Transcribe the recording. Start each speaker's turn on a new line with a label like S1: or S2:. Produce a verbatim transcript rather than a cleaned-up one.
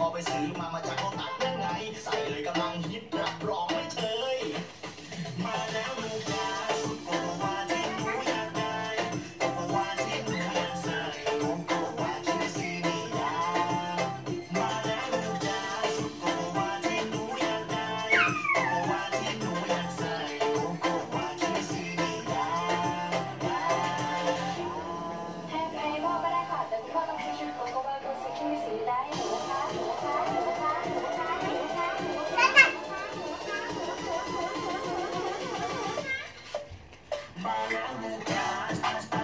S1: ไปซื้อมามาจากโลตัสนั่นไงใส่เลยกำลังฮิตรับรองไม่เชยมาแล้วลูกจ้าสุดโกโกวาที่หนูอยากได้โกโกวาที่หนูอยากใส่โกโกวาที่ซีนีดามาแล้วลูกจ้าสุดโกโกวาที่หนูอยากได้โกโกวาที่หนูอยากใส่โกโกวาที่ซีนีดา
S2: ให้ให้พ่อก็ได้ค่ะแต่คุณพ่อต้องซื้อชุดโกโกวาตัวสีที่มีสีได้หนูนะคะหนูนะคะหนูนะคะหนูนะคะหนูนะคะหนูนะคะมาแล้วลูกจ้า